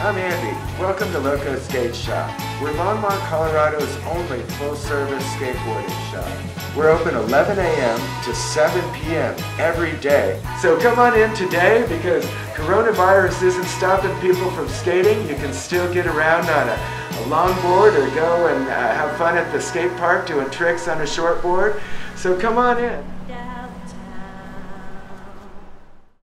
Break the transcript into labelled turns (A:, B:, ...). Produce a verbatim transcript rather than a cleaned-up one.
A: I'm Andy. Welcome to LoCo Skate Shop. We're Longmont, Colorado's only full-service skateboarding shop. We're open eleven A M to seven P M every day. So come on in today because coronavirus isn't stopping people from skating. You can still get around on a, a longboard or go and uh, have fun at the skate park doing tricks on a shortboard. So come on in.